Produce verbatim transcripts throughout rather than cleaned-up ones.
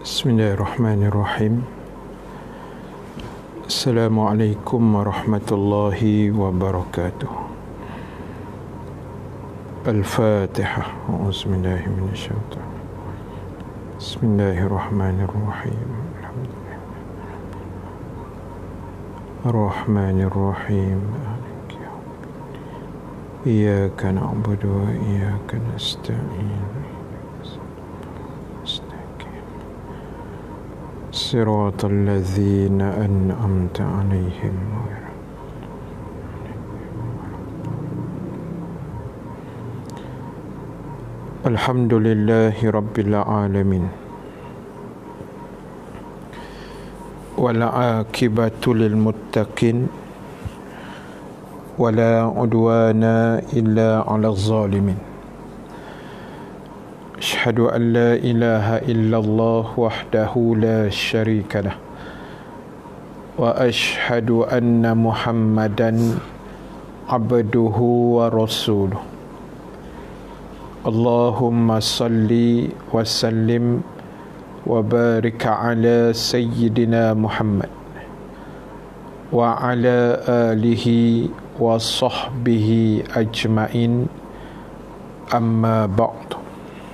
Bismillahirrahmanirrahim. Assalamualaikum warahmatullahi wabarakatuh. Al-Fatihah. A'udzubillahi minasyaitonir. Bismillahirrahmanirrahim. Alhamdulillah. Ar-Rahmanirrahim. Iyyaka na'budu wa iyyaka nasta'in. صراط الذين أنعمت عليهم. الحمد لله رب العالمين والعاقبة للمتقين ولا عدوان إلا على الظالمين. أشهد أن لا إله إلا الله وحده لا شريك له وأشهد أن محمدا عبده ورسوله. اللهم صل وسلم وبارك على سيدنا محمد وعلى آله وصحبه أجمعين. أما بعد.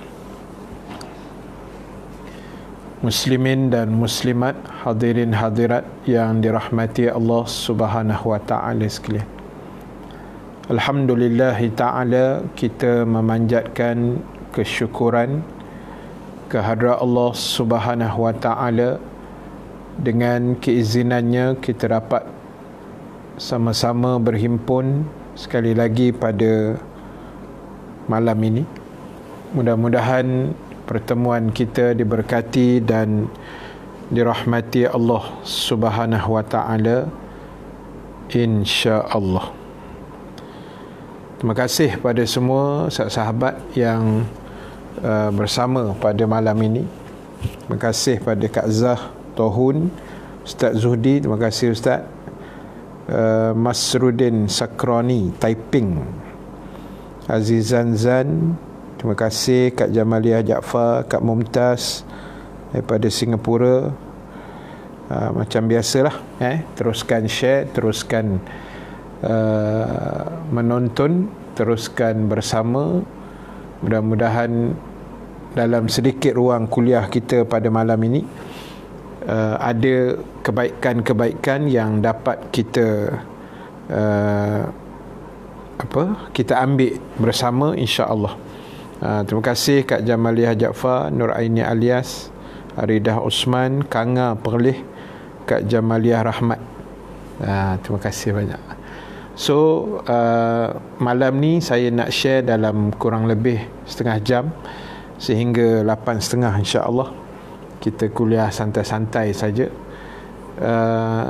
Muslimin dan muslimat, hadirin hadirat yang dirahmati Allah Subhanahu wa taala sekalian. Alhamdulillah taala, kita memanjatkan kesyukuran kehadrat Allah Subhanahu wa taala. Dengan keizinannya kita dapat sama-sama berhimpun sekali lagi pada malam ini. Mudah-mudahan pertemuan kita diberkati dan dirahmati Allah Subhanahu wa taala, insya-Allah. Terima kasih pada semua sahabat yang uh, bersama pada malam ini. Terima kasih pada Kak Zah Tohun, Ustaz Zuhdi, terima kasih Ustaz. uh, Masrudin Sakrani Taiping, Azizan Zan, terima kasih Kak Jamaliah Jaafar, Kak Mumtaz daripada Singapura. uh, Macam biasalah, eh? teruskan share, teruskan uh, menonton, teruskan bersama. Mudah-mudahan dalam sedikit ruang kuliah kita pada malam ini uh, ada kebaikan-kebaikan yang dapat kita uh, apa kita ambil bersama, insya-Allah. Uh, terima kasih Kak Jamaliah Jaafar, Nur Aini Alias, Aridah Osman, Kanga Perlih, Kak Jamaliah Rahmat. Uh, terima kasih banyak. So uh, malam ni saya nak share dalam kurang lebih setengah jam sehingga lapan setengah, insya-Allah. Kita kuliah santai-santai saja. Uh,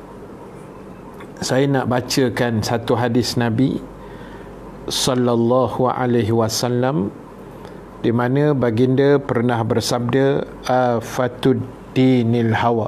saya nak bacakan satu hadis Nabi sallallahu alaihi wasallam, di mana baginda pernah bersabda, afatud dinil hawa,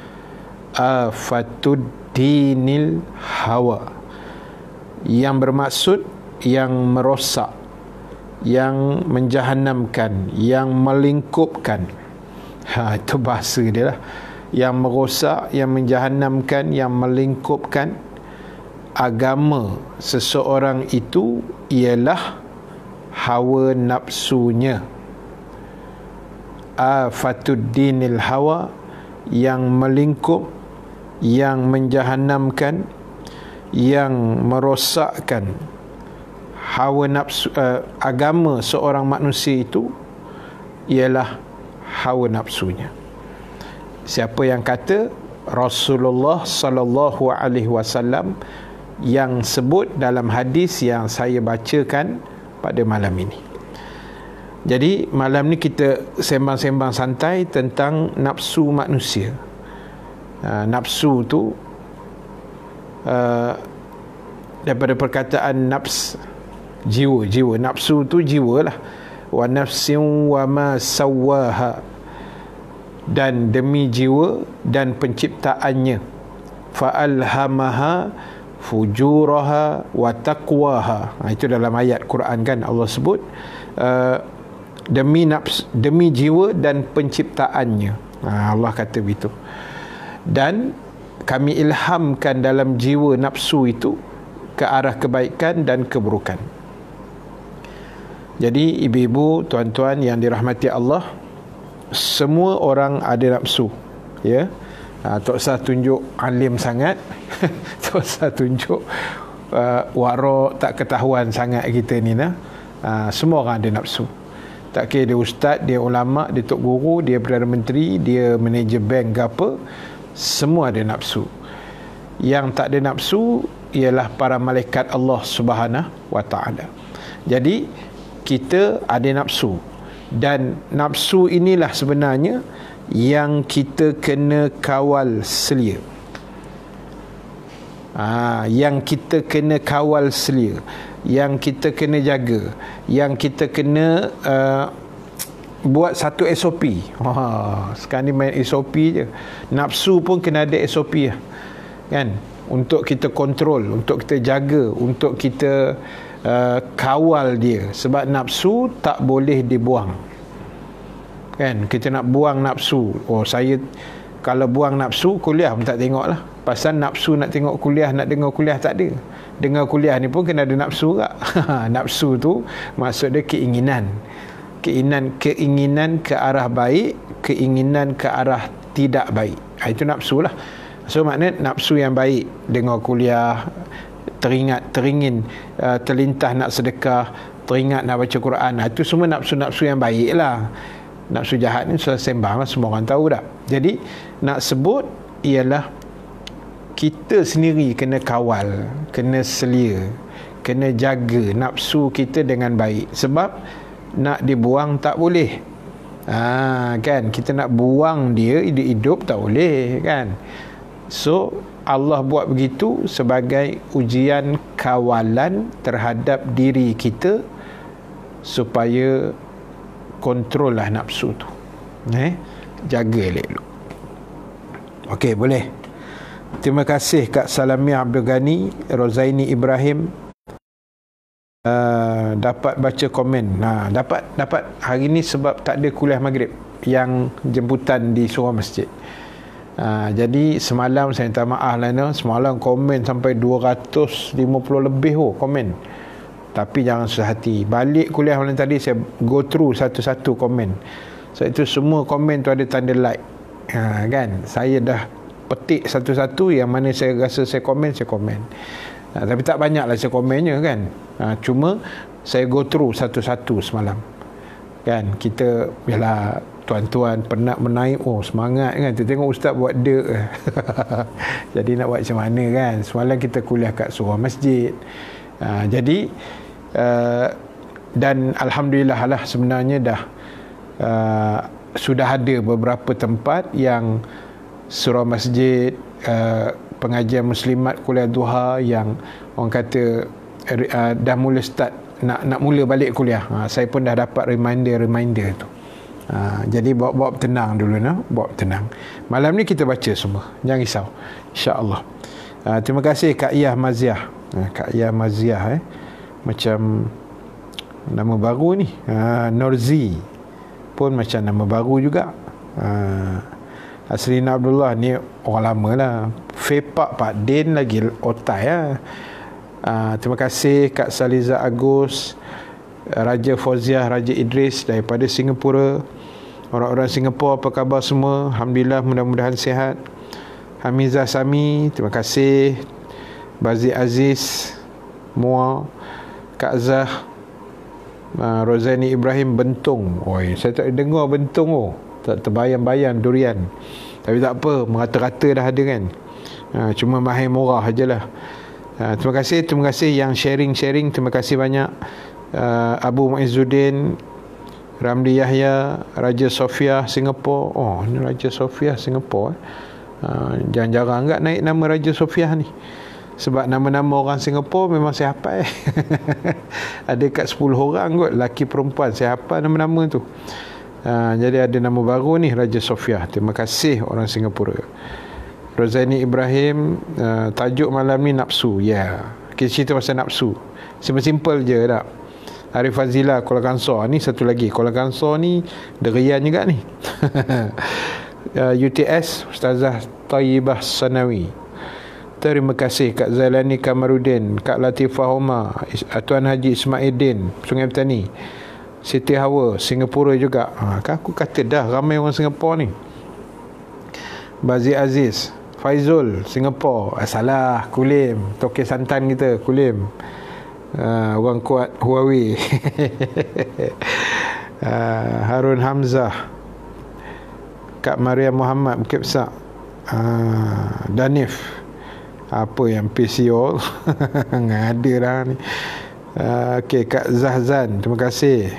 afatud dinil hawa, yang bermaksud yang merosak, yang menjahannamkan, yang melingkupkan. Ha, itu bahasa dia lah. Yang merosak, yang menjahannamkan, yang melingkupkan agama seseorang itu ialah hawa nafsunya. Afatud dinil hawa, yang melingkup, yang menjahannamkan, yang merosakkan hawa nafsu, uh, agama seorang manusia itu ialah hawa nafsunya. Siapa yang kata? Rasulullah sallallahu alaihi wasallam yang sebut dalam hadis yang saya bacakan pada malam ini. Jadi malam ni kita sembang-sembang santai tentang nafsu manusia. Uh, nafsu tu uh, daripada perkataan nafs, jiwa, jiwa. Nafsu tu jiwa lah. Wa nafsin wa ma sawwaha, dan demi jiwa dan penciptaannya. Fa alhamaha fujuraha wa taqwaha. Ha, itu dalam ayat Quran kan Allah sebut uh, demi nafs, demi jiwa dan penciptaannya. Ha, Allah kata begitu. Dan kami ilhamkan dalam jiwa nafsu itu ke arah kebaikan dan keburukan. Jadi ibu-ibu, tuan-tuan yang dirahmati Allah, semua orang ada nafsu, ya. Ha, tak usah tunjuk alim sangat, tak usah tunjuk uh, waro tak ketahuan sangat kita ni nah. Ha, semua orang ada nafsu. Tak kira dia ustaz, dia ulama, dia tok guru, dia perdana menteri, dia manager bank ke apa, semua ada nafsu. Yang tak ada nafsu ialah para malaikat Allah Subhanahu wa taala. Jadi kita ada nafsu, dan nafsu inilah sebenarnya yang kita kena kawal selia. Ha, yang kita kena kawal selia, yang kita kena jaga, yang kita kena uh, buat satu S O P. Ha, sekarang ni main S O P je. Nafsu pun kena ada S O P lah, kan? Untuk kita kontrol, untuk kita jaga, untuk kita uh, kawal dia. Sebab nafsu tak boleh dibuang, kan? Kita nak buang nafsu. Oh, saya kalau buang nafsu, kuliah pun tak tengok lah. Pasal nafsu nak tengok kuliah, nak dengar kuliah tak ada. Dengar kuliah ni pun kena ada nafsu tak? Nafsu tu maksud dia keinginan. Keinginan, keinginan ke arah baik, keinginan ke arah tidak baik. Itu nafsu lah. So maknanya nafsu yang baik, dengar kuliah, teringat, teringin, uh, terlintas nak sedekah, teringat nak baca Quran. Itu semua nafsu-nafsu yang baik lah. Nafsu jahat ni sudah sembang lah, semua orang tahu tak. Jadi nak sebut ialah kita sendiri kena kawal, kena selia, kena jaga nafsu kita dengan baik. Sebab nak dibuang tak boleh. Ha, kan, kita nak buang dia hidup-hidup tak boleh, kan. So Allah buat begitu sebagai ujian kawalan terhadap diri kita supaya kontrol lah nafsu tu, eh? Jaga elok. Okey, boleh. Terima kasih Kak Salamia Abdul Ghani, Rozaini Ibrahim, uh, dapat baca komen. Nah, dapat dapat hari ni sebab tak ada kuliah maghrib yang jemputan di surau masjid. Uh, jadi semalam saya minta maaf lah, no? Semalam komen sampai dua ratus lima puluh lebih oh, komen. Tapi jangan susah hati. Balik kuliah malam tadi saya go through satu-satu komen. So itu semua komen tu ada tanda like. Ha, kan? Saya dah petik satu-satu yang mana saya rasa saya komen, saya komen. Ha, tapi tak banyaklah saya komennya, kan. Ha, cuma saya go through satu-satu semalam. Kan? Kita yalah, tuan-tuan penat menaik, oh semangat kan. Kita tengok ustaz buat dek. Jadi nak buat macam mana, kan? Semalam kita kuliah kat surau masjid. Ha, jadi Uh, dan alhamdulillah lah sebenarnya dah uh, sudah ada beberapa tempat yang surau masjid, uh, pengajian muslimat kuliah duha yang orang kata uh, dah mula start nak nak mula balik kuliah. Uh, saya pun dah dapat reminder-reminder tu. Uh, jadi bawa-bawa tenang dulu, no? Bawa tenang. Malam ni kita baca semua, jangan risau, insya-Allah. Uh, terima kasih Kak Iyah Maziah. Uh, Kak Iyah Maziah eh macam nama baru ni. ha, Norzi pun macam nama baru juga. ha, Asrina Abdullah ni orang lama lah. Fepak Pak Din lagi otai lah. ha, Terima kasih Kak Saliza Agus, Raja Fauziah, Raja Idris daripada Singapura. Orang-orang Singapura apa khabar semua? Alhamdulillah, mudah-mudahan sihat. Hamizah Sami, terima kasih. Bazi Aziz, Mua, Kak Zah, uh, Rozani Ibrahim, Bentung. Oi, saya tak dengar Bentung oh. Tak terbayang-bayang durian. Tapi tak apa, merata-rata dah ada, kan. Uh, cuma mahir murah ajalah. Uh, terima kasih, terima kasih yang sharing-sharing. Terima kasih banyak. Uh, Abu Muizzuddin, Ramli Yahya, Raja Sofia Singapura. Oh, ni Raja Sofia Singapura. Eh. Uh, jarang-jarang enggak naik nama Raja Sofia ni. Sebab nama-nama orang Singapura memang saya hafal. eh. Ada kat sepuluh orang kot, lelaki perempuan, saya hafal nama-nama tu. Ha, jadi ada nama baru ni, Raja Sofia. Terima kasih orang Singapura. Rozaini Ibrahim, uh, tajuk malam ni nafsu. Ya, yeah. Kita cerita pasal nafsu. Simple-simple je tak. Arif Fazila Kuala Kangsar ni satu lagi. Kuala Kangsar ni derian juga ni. uh, U T S Ustazah Tayyibah Sanawi. Terima kasih Kak Zailani Kamarudin, Kak Latifah Omar, Tuan Haji Ismailuddin Sungai Petani, Siti Hawa Singapura juga. Ha, kan aku kata dah ramai orang Singapura ni. Bazi Aziz Faizul Singapura. Ah, salah, Kulim, Tokyo Santan kita, Kulim. Uh, orang kuat Huawei. uh, Harun Hamzah, Kak Maria Muhammad Bukit Besar. uh, Danif, apa yang P C O ada dah ni. uh, ok, Kak Zahzan, terima kasih.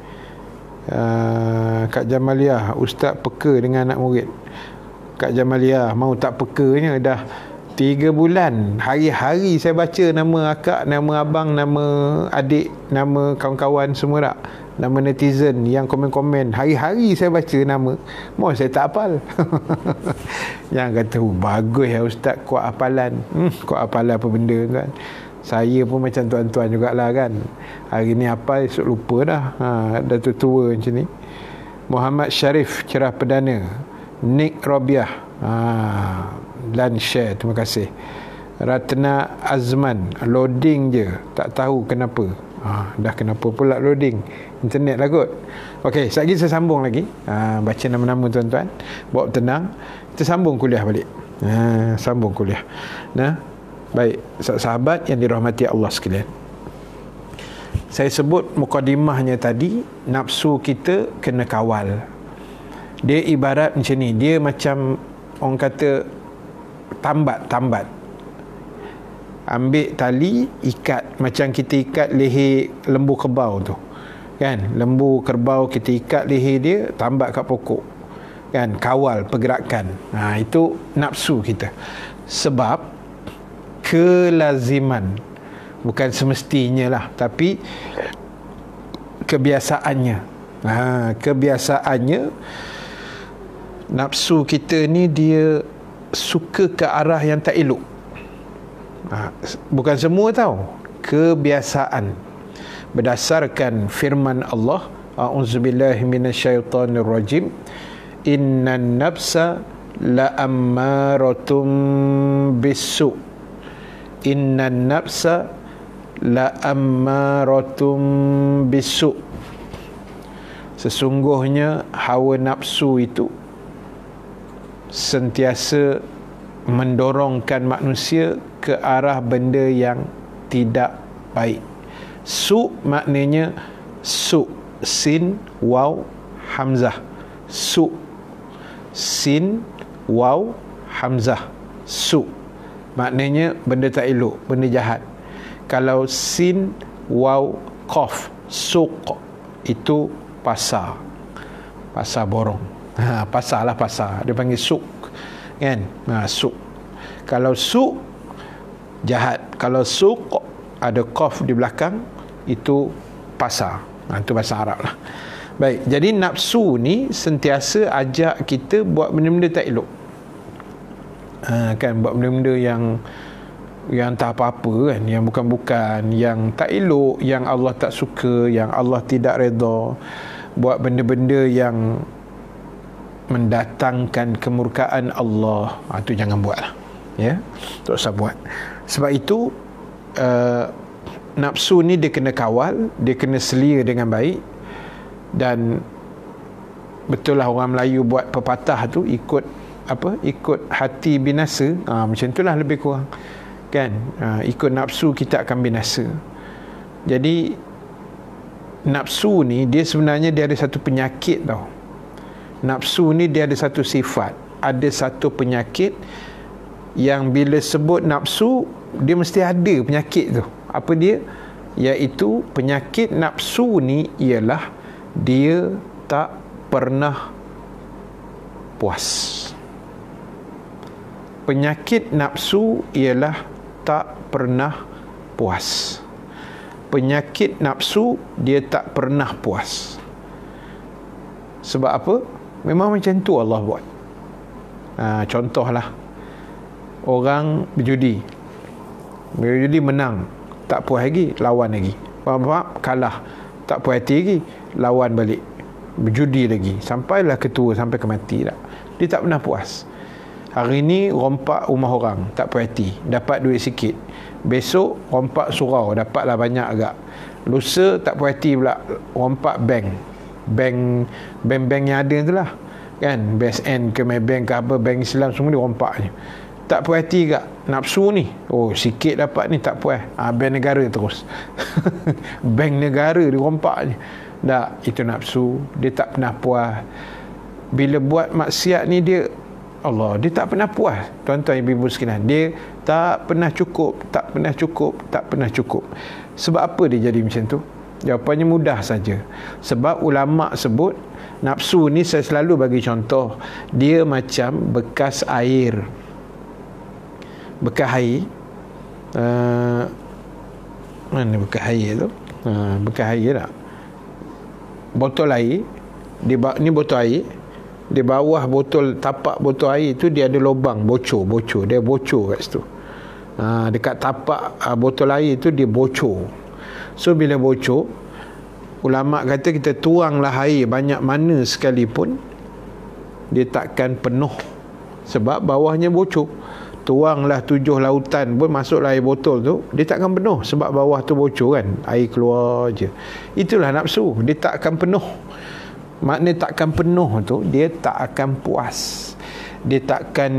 uh, Kak Jamaliah, Ustaz peka dengan anak murid. Kak Jamaliah mau tak pekanya dah tiga bulan. Hari-hari saya baca nama akak, nama abang, nama adik, nama kawan-kawan semua tak, nama netizen yang komen-komen. Hari-hari saya baca nama. Mau saya tak hafal. Yang kata, oh, bagus ya Ustaz, kuat hafalan. Hmm, kuat hafalan apa benda kan. Saya pun macam tuan-tuan jugalah kan. Hari ni hafal, esok lupa dah. Ha, dah tua-tua macam ni. Muhammad Syarif Cerah Perdana. Nick Robiah, ha, dan share, terima kasih. Ratna Azman, loading je, tak tahu kenapa. Ha, dah kenapa pula loading? Internet lah kot. Okey, sekejap lagi saya sambung lagi. Ha, baca nama-nama tuan-tuan, bawa tenang. Kita sambung kuliah balik. Ha, sambung kuliah. Nah, baik, sahabat yang dirahmati Allah sekalian. Saya sebut mukadimahnya tadi, nafsu kita kena kawal. Dia ibarat macam ni, dia macam orang kata tambat-tambat. Ambil tali, ikat, macam kita ikat leher lembu kerbau tu. Kan? Lembu kerbau kita ikat leher dia, tambat kat pokok. Kan? Kawal pergerakan. Ha, itu nafsu kita. Sebab kelaziman, bukan semestinya lah, tapi kebiasaannya. Ha, kebiasaannya nafsu kita ni dia suka ke arah yang tak elok. Ha, bukan semua tau, kebiasaan. Berdasarkan firman Allah, a'udzubillahi minasyaitonirrajim, innan nafsa la'ammaratum bisu. Innan nafsa la'ammaratum bisu. Sesungguhnya hawa nafsu itu sentiasa mendorongkan manusia ke arah benda yang tidak baik. Su maknanya su, sin, waw, hamzah. Su, sin, waw, hamzah. Su maknanya benda tak elok, benda jahat. Kalau sin, waw, qaf, suq, itu pasar, pasar borong. Ha, pasar lah, pasar. Dia panggil suk, kan? Ha, suk. Kalau suk, jahat. Kalau suk, ada qaf di belakang, itu pasar. Ha, itu bahasa Arab lah. Baik, jadi nafsu ni sentiasa ajak kita buat benda-benda tak elok. Ha, kan? Buat benda-benda yang yang tak apa-apa kan, yang bukan-bukan, yang tak elok, yang Allah tak suka, yang Allah tidak redha. Buat benda-benda yang mendatangkan kemurkaan Allah. Ha, tu jangan buat lah, ya, tak usah buat. Sebab itu uh, nafsu ni dia kena kawal, dia kena selia dengan baik. Dan betul lah orang Melayu buat pepatah tu, ikut apa, ikut hati binasa. Ha, macam itulah lebih kurang kan. Ha, ikut nafsu kita akan binasa. Jadi nafsu ni dia sebenarnya dia ada satu penyakit tau. Nafsu ni dia ada satu sifat, ada satu penyakit yang bila sebut nafsu, dia mesti ada penyakit tu. Apa dia? Iaitu penyakit nafsu ni ialah dia tak pernah puas. Penyakit nafsu ialah tak pernah puas. Penyakit nafsu dia tak pernah puas. Sebab apa? Memang macam tu Allah buat. Ha, contohlah, orang berjudi. Berjudi menang, tak puas lagi, lawan lagi. Faham-faham? Kalah. tak puas hati lagi, lawan balik, berjudi lagi, sampailah ketua, sampai ke mati tak. Dia tak pernah puas. Hari ni rompak rumah orang, tak puas hati, dapat duit sikit. Besok rompak surau, dapatlah banyak agak. Lusa tak puas hati pula, rompak bank. Bank bank-bank yang ada tu lah kan, B S N ke Maybank ke apa, bank Islam semua dia rompak je. Tak puas hati tak, nafsu ni, oh sikit dapat ni tak puas, ha, bank negara terus. Bank negara dia rompak je. Tak, itu nafsu. Dia tak pernah puas. Bila buat maksiat ni dia, Allah, dia tak pernah puas. Tuan-tuan ibu-ibu sekalian, dia tak pernah cukup, tak pernah cukup, tak pernah cukup. Sebab apa dia jadi macam tu? Jawapannya mudah saja. Sebab ulama sebut nafsu ni, saya selalu bagi contoh, dia macam bekas air. Bekas air uh, mana bekas air tu? Uh, bekas air tak? Botol air, di ni botol air, di bawah botol, tapak botol air tu dia ada lubang, bocor, bocor, dia bocor kat situ. Ha, dekat tapak uh, botol air tu dia bocor. So bila bocor, ulama kata kita tuanglah air banyak mana sekalipun, dia takkan penuh sebab bawahnya bocor. Tuanglah tujuh lautan pun, masuklah air botol tu, dia takkan penuh sebab bawah tu bocor kan, air keluar je. Itulah nafsu, dia tak akan penuh. Makna takkan penuh tu, dia tak akan puas, dia takkan,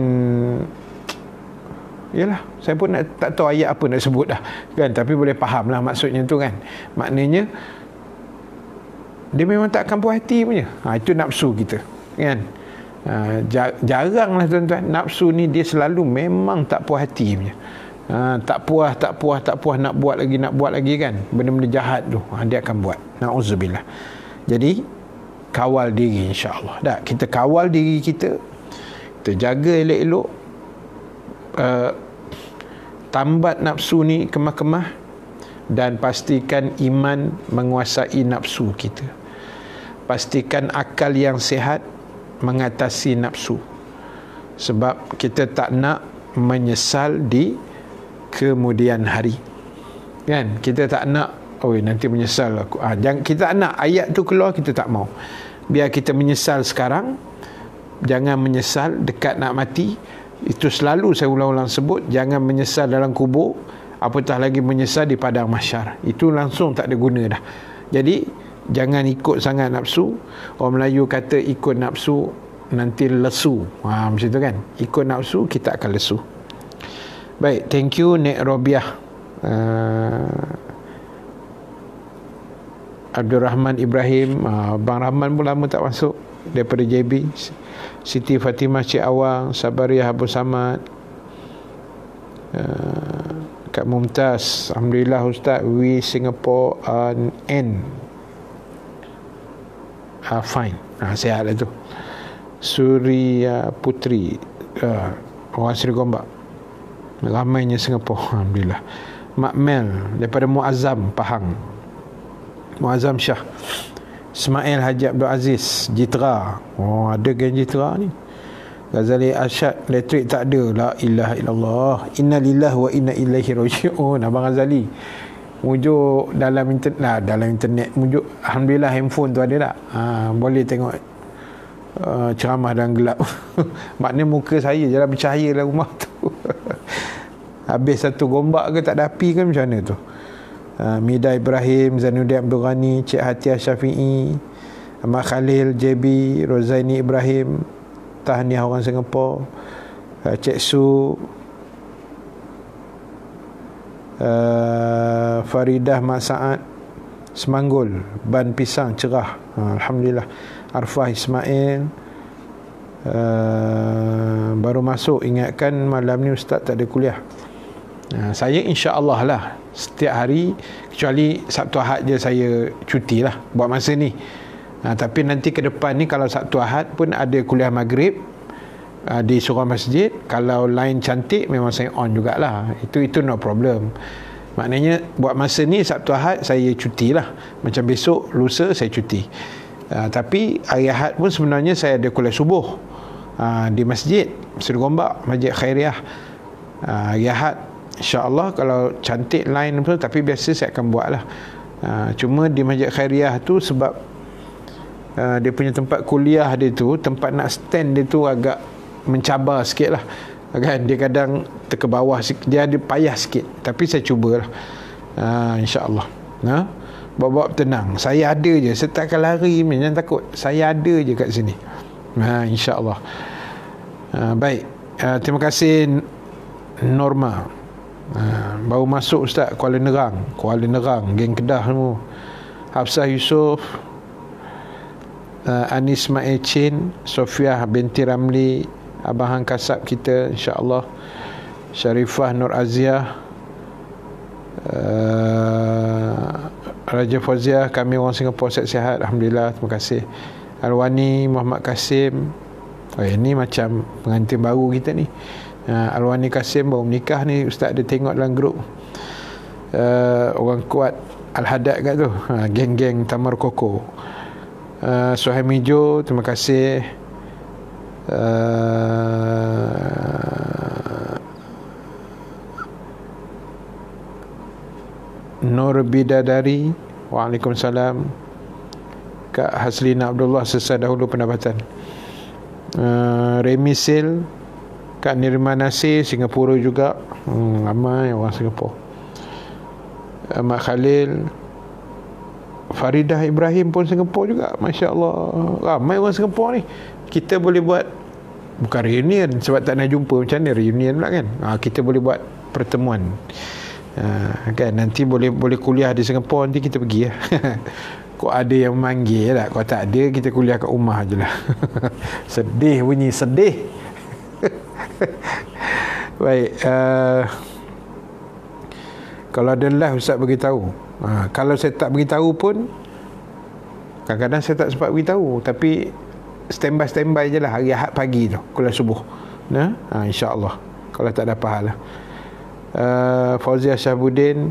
yalah, saya pun nak, tak tahu ayat apa nak sebut dah kan, tapi boleh faham lah maksudnya tu kan. Maknanya dia memang tak akan puas hati punya. Ha, itu nafsu kita kan. Ha, jarang lah tuan-tuan, nafsu ni dia selalu memang tak puas hati punya. Ha, tak puas, tak puas, tak puas, nak buat lagi, nak buat lagi kan, benda-benda jahat tu, ha, dia akan buat. Na'udzubillah. Jadi kawal diri, insya-Allah. Dah, kita kawal diri kita, kita jaga elok-elok, uh, tambat nafsu ni kemah-kemah, dan pastikan iman menguasai nafsu kita. Pastikan akal yang sihat mengatasi nafsu. Sebab kita tak nak menyesal di kemudian hari kan. Kita tak nak, oh nanti menyesal aku. Ha, jangan, kita tak nak ayat tu keluar, kita tak mau. Biar kita menyesal sekarang, jangan menyesal dekat nak mati. Itu selalu saya ulang-ulang sebut, jangan menyesal dalam kubur, apatah lagi menyesal di padang mahsyar. Itu langsung tak ada guna dah. Jadi jangan ikut sangat nafsu. Orang Melayu kata ikut nafsu nanti lesu. Ha, macam tu kan. Ikut nafsu kita akan lesu. Baik, thank you Nek Robiah. Uh, Abdul Rahman Ibrahim, uh, Bang Rahman pun lama tak masuk daripada J B. Siti Fatimah Cik Awang, Sabariah Abu Samad, uh, Kak Mumtaz, alhamdulillah Ustaz, we Singapore are N uh, fine, uh, sihat lah tu. Surya Putri, uh, orang Seri Gombak, ramainya Singapura, alhamdulillah. Mak Mel daripada Muazzam Pahang, Muazzam Shah. Ismail Haji Abdul Aziz Jitra, oh ada geng Jitra ni. Ghazali Arsyad, elektrik tak ada, la ilaha illallah, inna lillahi wa inna ilaihi raji'un. Abang Ghazali mujuk dalam internet, nah, dalam internet mujuk, alhamdulillah handphone tu ada tak, ha, boleh tengok uh, ceramah dalam gelap. Maknanya muka saya je lah bercahaya dalam rumah tu. Habis satu Gombak ke tak ada api kan, macam mana tu. uh, Mida Ibrahim, Zainuddin Abdul Ghani, Cik Hatiah Syafi'i, Ahmad Khalil, J B, Rozaini Ibrahim, tahniah orang Singapura, uh, Cik Su, uh, Faridah Mak Saad, Semanggul, Ban Pisang cerah, uh, alhamdulillah. Arfah Ismail, uh, baru masuk, ingatkan malam ni Ustaz tak ada kuliah. uh, Saya insya-Allah lah setiap hari, kecuali Sabtu Ahad je saya cuti lah buat masa ni. uh, Tapi nanti ke depan ni, kalau Sabtu Ahad pun ada kuliah maghrib uh, di surau masjid. Kalau lain cantik memang saya on jugalah. Itu itu no problem. Maknanya buat masa ni Sabtu Ahad saya cuti lah. Macam besok, lusa saya cuti. uh, Tapi hari Ahad pun sebenarnya saya ada kuliah subuh uh, di masjid Seri Gombak, Masjid Khairiah. uh, Hari Ahad InsyaAllah kalau cantik line pun, tapi biasa saya akan buat lah uh, cuma di Masjid Khairiah tu sebab uh, dia punya tempat kuliah dia tu, tempat nak stand dia tu agak mencabar sikit lah kan, dia kadang ke bawah, dia ada payah sikit, tapi saya cubalah uh, insya-Allah. Nah, bawa-bawa tenang, saya ada je, saya tak akan lari, jangan takut, saya ada je kat sini. Ha, insya-Allah. Uh, baik, uh, terima kasih Norma. Uh, baru masuk Ustaz, Kuala Nerang, Kuala Nerang, geng Kedah semua. Hafsah Yusof, uh, Anis Mail Chin, Sofia binti Ramli, Abang Hang Kasab kita, insya-Allah. Syarifah Nur Aziah, uh, Raja Fauziah, kami orang Singapura sihat-sihat, alhamdulillah, terima kasih. Alwani Muhammad Kasim, oh, ini macam pengantin baru kita ni. uh, Alwani Kasim baru menikah ni, Ustaz dia tengok dalam grup. uh, Orang kuat Al-Hadad kat tu, uh, geng-geng Tamar Koko. uh, Suhaim Ijo, terima kasih. uh, Nur Bidadari, waalaikumsalam. Kak Haslina Abdullah, sesat dahulu pendapatan. uh, Remy Sil, Kak Nirma Nasir, Singapura juga. hmm, ramai orang Singapura. uh, Mak Khalil, Faridah Ibrahim pun Singapura juga, Masya Allah, ramai orang Singapura ni. Kita boleh buat, bukan reunion sebab tak nak jumpa, macam mana reunion pula kan. ha, kita boleh buat pertemuan. Ha, kan nanti boleh boleh kuliah di Singapura, nanti kita pergi ya. Kok ada yang memanggil tak, kalau tak ada kita kuliah kat rumah je lah. Sedih bunyi, sedih. Baik, uh, kalau ada live Ustaz beritahu. ha, Kalau saya tak beritahu pun, kadang-kadang saya tak sempat beritahu, tapi standby-standby je lah hari Ahad pagi tu, kuliah subuh. Nah, ha, insya-Allah kalau tak ada apa hal lah. Uh, Fauzia Syahbudin,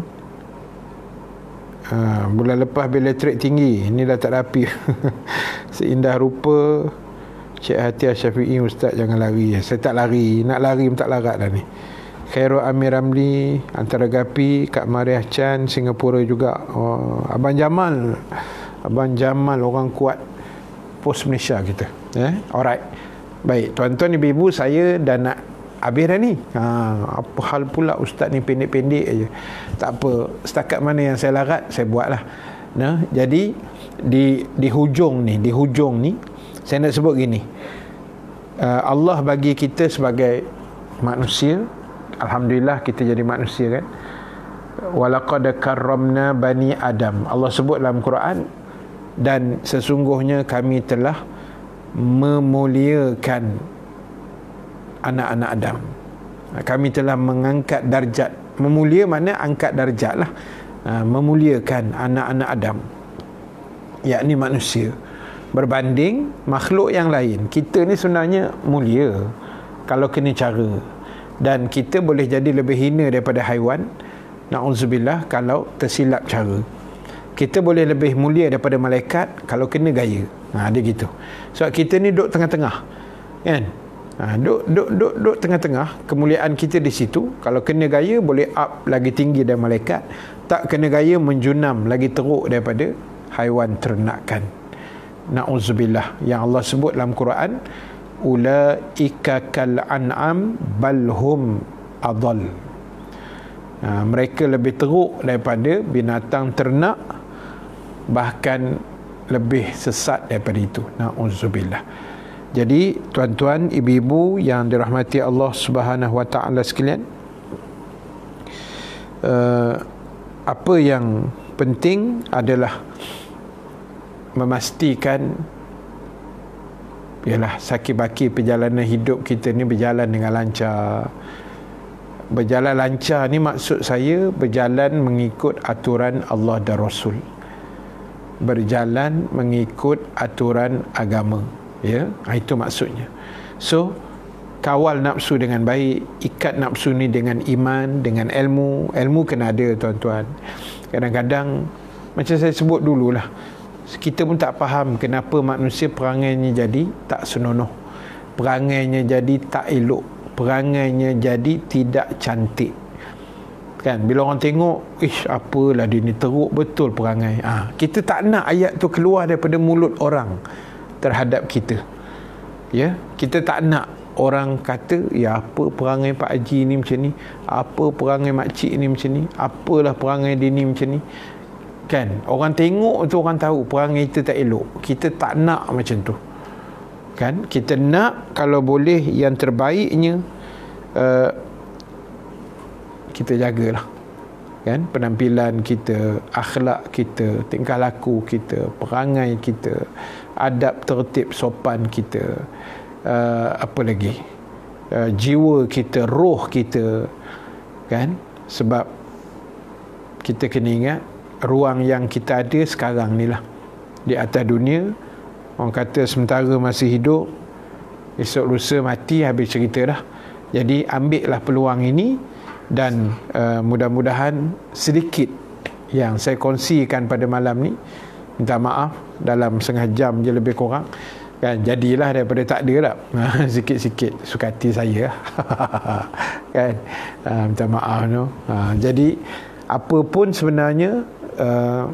uh, bulan lepas bil elektrik tinggi, ini dah tak rapi. Seindah rupa. Cik Hatiah Syafi'i, Ustaz jangan lari. Saya tak lari, nak lari pun tak larat dah ni. Khairul Amir Ramli, Antara Gapi. Kak Mariah Chan, Singapura juga. oh, Abang Jamal, Abang Jamal orang kuat Pos Malaysia kita. eh? Alright. Baik, tuan-tuan ibu-ibu, saya dah nak habis dah ni. ha, Apa hal pula Ustaz ni pendek-pendek aja. Tak apa, setakat mana yang saya larat saya buatlah. Nah, jadi di di hujung ni, di hujung ni saya nak sebut gini. uh, Allah bagi kita sebagai manusia, alhamdulillah kita jadi manusia kan. Walaqad karramna bani Adam, Allah sebut dalam Quran, dan sesungguhnya kami telah memuliakan anak-anak Adam. Kami telah mengangkat darjat. Memulia mana angkat darjat lah. ha, Memuliakan anak-anak Adam, yakni manusia, berbanding makhluk yang lain. Kita ni sebenarnya mulia kalau kena cara, dan kita boleh jadi lebih hina daripada haiwan, na'udzubillah, kalau tersilap cara. Kita boleh lebih mulia daripada malaikat kalau kena gaya. Ha, dia gitu. Sebab kita ni duduk tengah-tengah kan. Ha, duk, duk, duk, duk tengah-tengah, kemuliaan kita di situ. Kalau kena gaya boleh up lagi tinggi dari malaikat, tak kena gaya menjunam lagi teruk daripada haiwan ternakan. Na'udzubillah. Yang Allah sebut dalam Quran, ulaika kal an'am balhum adall. Ha, mereka lebih teruk daripada binatang ternak, bahkan lebih sesat daripada itu. Na'udzubillah. Jadi tuan-tuan, ibu-ibu yang dirahmati Allah Subhanahu Wa Taala sekalian, uh, apa yang penting adalah memastikan ialah sakit-baki perjalanan hidup kita ni berjalan dengan lancar. Berjalan lancar ni maksud saya berjalan mengikut aturan Allah dan Rasul, berjalan mengikut aturan agama. Ya, itu maksudnya. So, kawal nafsu dengan baik, ikat nafsu ni dengan iman, dengan ilmu. Ilmu kena ada tuan-tuan. Kadang-kadang macam saya sebut dululah, kita pun tak faham kenapa manusia perangainya jadi tak senonoh, perangainya jadi tak elok, perangainya jadi tidak cantik. Kan, bila orang tengok, ish, apalah dia ni teruk betul perangai. Ha, kita tak nak ayat tu keluar daripada mulut orang terhadap kita. Ya, kita tak nak orang kata, ya apa perangai Pak Haji ni macam ni, apa perangai makcik ni macam ni, apalah perangai dia ni macam ni. Kan, orang tengok tu orang tahu perangai kita tak elok. Kita tak nak macam tu. Kan, kita nak kalau boleh yang terbaiknya uh, kita jagalah. Kan, penampilan kita, akhlak kita, tingkah laku kita, perangai kita, adab tertib sopan kita, uh, apa lagi, uh, jiwa kita, roh kita. Kan, sebab kita kena ingat ruang yang kita ada sekarang ni lah, di atas dunia. Orang kata sementara masih hidup, esok lusa mati, habis cerita dah. Jadi ambillah peluang ini, dan uh, mudah-mudahan sedikit yang saya kongsikan pada malam ni, minta maaf dalam setengah jam je lebih kurang, kan, jadilah daripada tak ada tak sikit-sikit suka hati saya kan, uh, minta maaf no. uh, jadi apa pun sebenarnya, uh,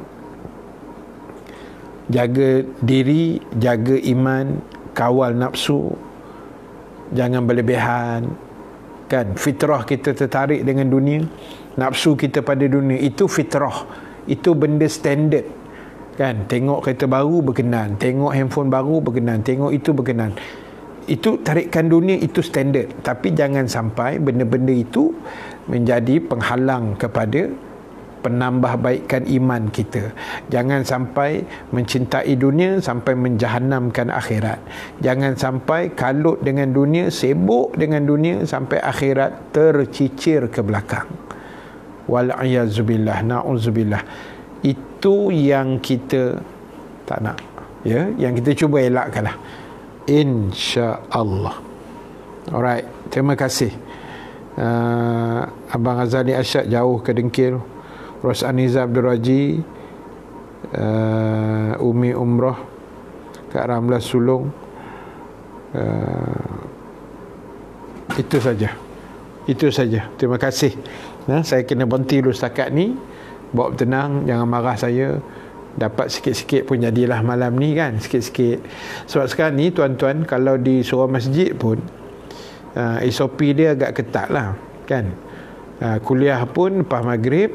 jaga diri, jaga iman, kawal nafsu, jangan berlebihan. Kan, fitrah kita tertarik dengan dunia, nafsu kita pada dunia, itu fitrah, itu benda standard. Kan, tengok kereta baru berkenan, tengok handphone baru berkenan, tengok itu berkenan, itu tarikan dunia, itu standard. Tapi jangan sampai benda-benda itu menjadi penghalang kepada penambahbaikan iman kita. Jangan sampai mencintai dunia sampai menjahanamkan akhirat. Jangan sampai kalut dengan dunia, sibuk dengan dunia sampai akhirat tercicir ke belakang. Wal'ayazubillah, na'udzubillah. Itu yang kita tak nak, ya, yang kita cuba elakkanlah, insya-Allah. Alright, terima kasih. uh, Abang Azali Asyad jauh ke Dengkil, Ros Aniza Abdul Raji, uh, Umi Umrah, Kak Ramlah Sulung. uh, Itu saja. Itu saja. Terima kasih. Nah, saya kena berhenti dulu setakat ni. Bawa tenang, jangan marah saya. Dapat sikit-sikit pun jadilah malam ni kan, sikit-sikit. Sebab sekarang ni tuan-tuan, kalau di surau masjid pun uh, S O P dia agak ketat lah kan. uh, Kuliah pun lepas maghrib,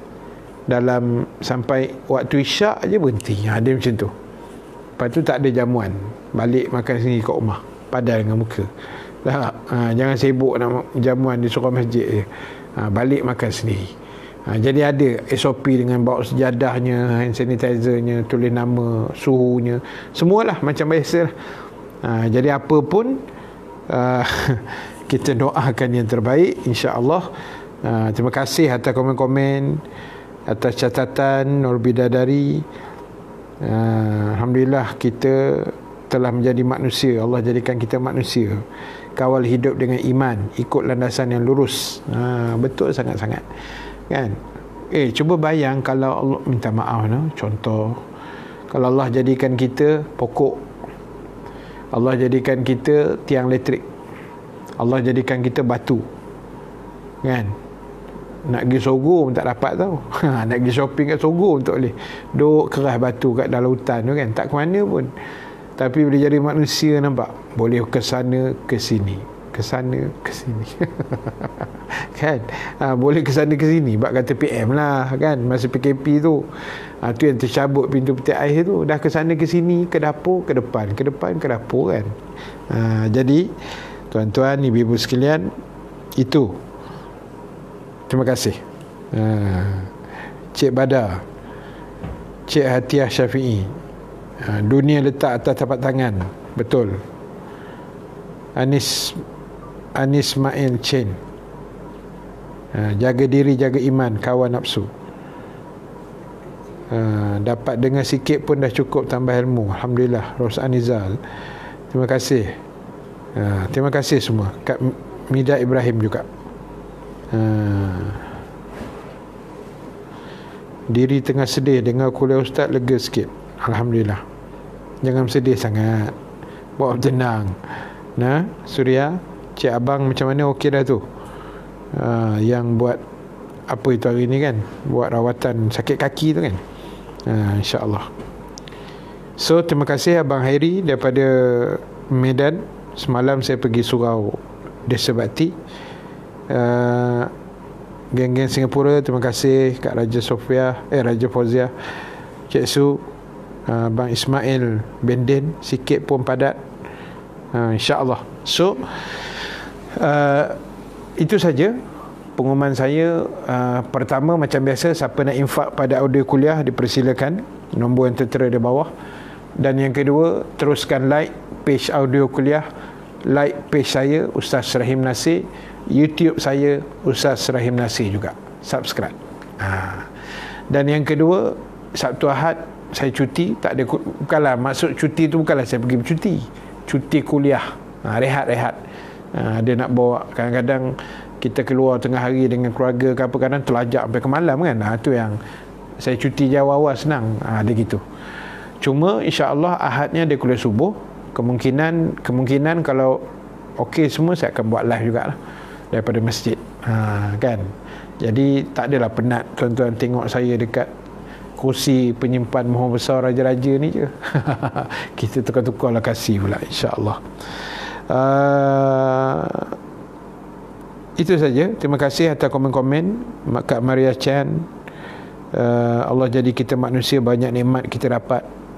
dalam sampai waktu isyak je berhenti. Ha, dia macam tu. Lepas tu tak ada jamuan, balik makan sendiri kat rumah, padan dengan muka. Tak, ha, jangan sibuk nak jamuan di surau masjid je. Ha, balik makan sendiri. Ha, jadi ada S O P dengan bawa sejadahnya, hand sanitizernya, tulis nama, suhunya, semualah macam biasa lah. Ha, jadi apa pun uh, kita doakan yang terbaik, insya-Allah. Uh, terima kasih atas komen-komen, atas catatan Nur Bidadari. uh, Alhamdulillah kita telah menjadi manusia. Allah jadikan kita manusia. Kawal hidup dengan iman, ikut landasan yang lurus. uh, Betul sangat-sangat kan. Eh, cuba bayang kalau Allah, minta maaf no? Contoh, kalau Allah jadikan kita pokok, Allah jadikan kita tiang elektrik, Allah jadikan kita batu kan. Nak pergi Sogo pun tak dapat tau. Nak pergi shopping kat Sogo pun tak boleh. Duk keras batu kat dalam hutan tu kan, tak ke mana pun. Tapi bila jadi manusia, nampak boleh ke sana ke sini, ke sana ke sini kan. Ha, boleh ke sana ke sini, bab kata P M lah kan, masa P K P tu. Ha, tu yang tercabut pintu peti air tu, dah ke sana ke sini, ke dapur, ke depan, ke depan, ke dapur kan. Ha, jadi tuan-tuan, ibu-ibu sekalian, itu. Terima kasih. Ha, Cik Badar, Cik Hatiah Syafi'i. Ha, dunia letak atas tapak tangan. Betul. Anis Anis Mail Chen. Ha, jaga diri, jaga iman, kawan nafsu. Ha, dapat dengar sikit pun dah cukup tambah ilmu. Alhamdulillah. Ros Anizal, terima kasih. Ha, terima kasih semua. Kak Mida Ibrahim juga. Ha, diri tengah sedih, dengar kuliah ustaz lega sikit. Alhamdulillah. Jangan sedih sangat, bawa tenang. Nah, Surya, Cik Abang macam mana, okey dah tu? Uh, yang buat apa itu hari ni kan, buat rawatan sakit kaki tu kan. Ha, InsyaAllah. So terima kasih Abang Hairi daripada Medan. Semalam saya pergi surau Desa Bakti. uh, Geng-geng Singapura, terima kasih Kak Raja Sofia, Eh Raja Fauzia, Cik Su, uh, Bang Ismail Benden, sikit pun padat. uh, InsyaAllah. So uh, itu saja pengumuman saya. uh, Pertama, macam biasa, siapa nak infak pada audio kuliah dipersilakan, nombor yang tertera di bawah. Dan yang kedua, teruskan like page audio kuliah, like page saya Ustaz Rahim Nasir, YouTube saya Ustaz Rahim Nasir juga, subscribe. ha. Dan yang kedua, Sabtu Ahad saya cuti. Tak ada, bukanlah maksud cuti tu bukanlah saya pergi bercuti, cuti kuliah. ha, Rehat-rehat. ha, Dia nak bawa, kadang-kadang kita keluar tengah hari dengan keluarga ke apa, kadang terlajak sampai ke malam kan. Ha, tu yang saya cuti je awal-awal senang. ha, Dia gitu. Cuma insya-Allah Ahadnya dia kuliah subuh. Kemungkinan kemungkinan kalau okey semua, saya akan buat live jugalah daripada masjid. Ha, kan. Jadi tak adalah penat tuan-tuan tengok saya dekat kursi penyimpan mohon besar raja-raja ni je. Kita tukar-tukar lokasi pula insya-Allah. Uh, itu saja. Terima kasih atas komen-komen Kak Maria Chan. uh, Allah jadi kita manusia, banyak nikmat kita dapat.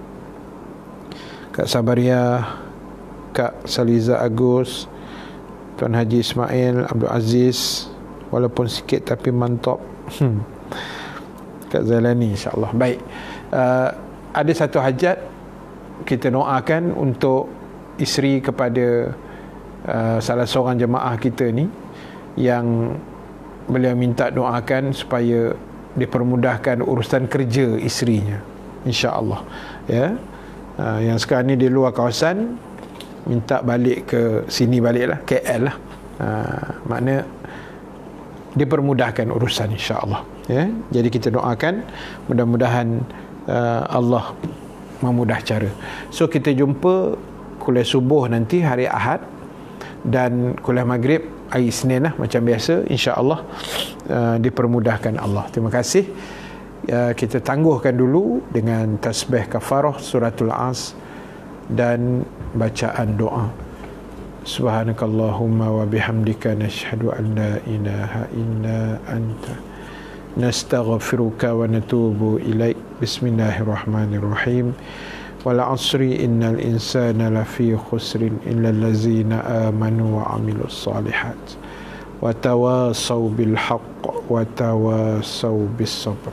Kak Sabaria, Kak Saliza Agus, Tuan Haji Ismail Abdul Aziz, walaupun sikit tapi mantap. hmm. Kak Zailani, insyaAllah. Baik, uh, ada satu hajat kita doakan untuk isteri kepada uh, salah seorang jemaah kita ni, yang beliau minta doakan supaya dipermudahkan urusan kerja isterinya, insya-Allah. Ya, uh, yang sekarang ni di luar kawasan, minta balik ke sini, baliklah K L lah. Uh, makna dipermudahkan urusan, insya-Allah. Ya, jadi kita doakan mudah-mudahan uh, Allah memudah cara. So kita jumpa kuliah subuh nanti hari Ahad, dan kuliah maghrib hari Isnin lah macam biasa, insya-Allah. uh, dipermudahkan Allah. Terima kasih. uh, kita tangguhkan dulu dengan tasbih kafarah suratul As dan bacaan doa. Subhanakallahumma wa bihamdika nashhadu an la ilaha illa anta nastaghfiruka wa natubu ilaik. Bismillahirrahmanirrahim. Wal asri innal insana lafi khusrin illa allazina amanu wa amilus salihat wa tawasaw bil haqq wa tawasaw bis sabr.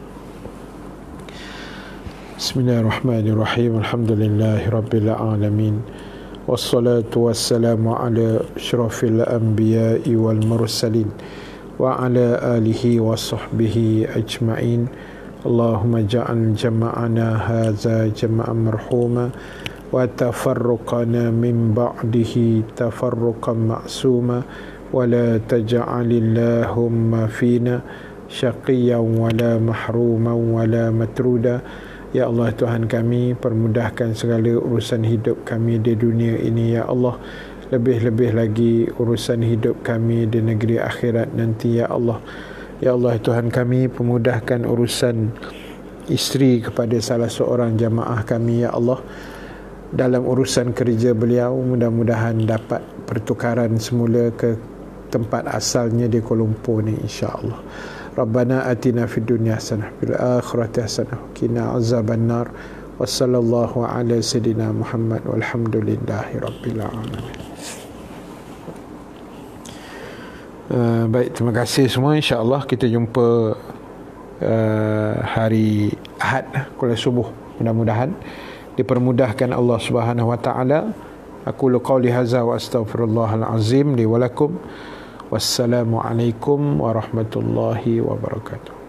Bismillahirrahmanirrahim. Alhamdulillahi rabbil alamin. Wassalatu wassalamu ala asyrafil anbiya'i wal mursalin wa ala alihi wa sahbihi ajma'in. Allahumma ja'al jama'ana hadza jama'an marhuma wa tafarruqana min ba'dihi tafarruqan ma'suma wa la taj'alillahumma fina syaqiyyan wa la mahruman wa la matruda. Ya Allah, Tuhan kami, permudahkan segala urusan hidup kami di dunia ini, ya Allah. Lebih-lebih lagi urusan hidup kami di negeri akhirat nanti, ya Allah. Ya Allah, Tuhan kami, pemudahkan urusan isteri kepada salah seorang jamaah kami, ya Allah. Dalam urusan kerja beliau, mudah-mudahan dapat pertukaran semula ke tempat asalnya di Kuala Lumpur ni, insya-Allah. Rabbana atina fid dunya hasanah fil akhirati hasanah wa qina azabannar. Wa sallallahu ala sayidina Muhammad walhamdulillahi rabbil alamin. Uh, baik, terima kasih semua. InsyaAllah kita jumpa uh, hari Ahad kuliah subuh. Mudah-mudahan dipermudahkan Allah Subhanahu wa taala. Aku qauli hadza wa astaghfirullahal azim li wa lakum. Wassalamualaikum warahmatullahi wabarakatuh.